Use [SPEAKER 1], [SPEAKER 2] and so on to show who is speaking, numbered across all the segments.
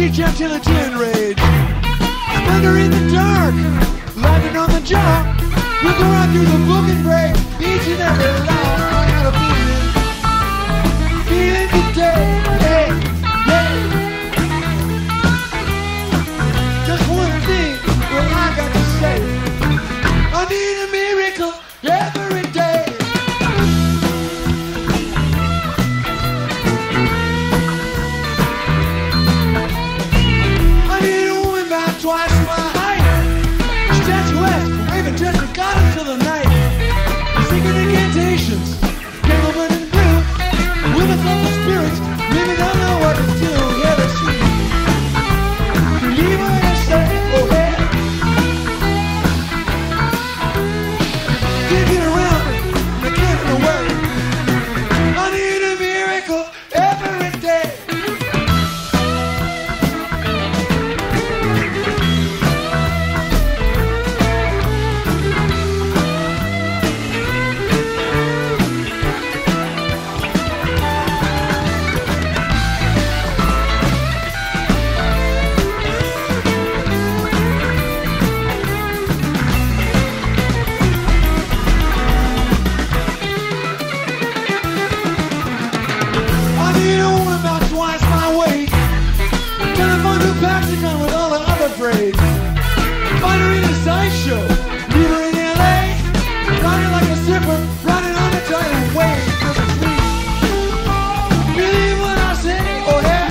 [SPEAKER 1] reach out till it's enraged. Thunder in the dark, lightning on the jaw. We'll go right through the book and break each and every law. I got a feeling today, hey, hey. Just one thing, well I got to say, I need a miracle every day. I need a woman about twice my height, statuesque, waving just a goddess till the night, singing incantations, gentlemen in blue, women of the spirits, women don't know what to do. Yeah, that's true. Believe what I say, oh yeah. Can't get around it, I can't get away. I need a miracle every day. With all the other braids. Find her in a sideshow, leave her in LA, riding like a zipper, riding on the tidal wave. Cause it's me. Believe what I say, oh yeah.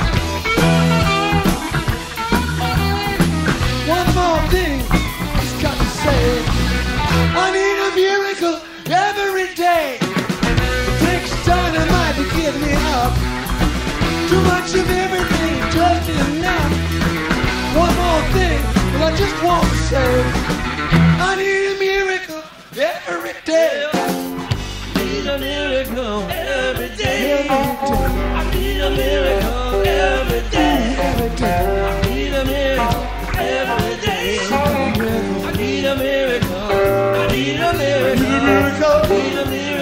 [SPEAKER 1] One more thing, just got to say, I need a miracle every day. It takes dynamite to get me up. Too much of everything, just enough. One more thing, but I just want to say, I need a miracle every day.
[SPEAKER 2] I need a miracle every day. I need a miracle every day. I need a miracle every day. I need a miracle. I need a miracle. I need a miracle.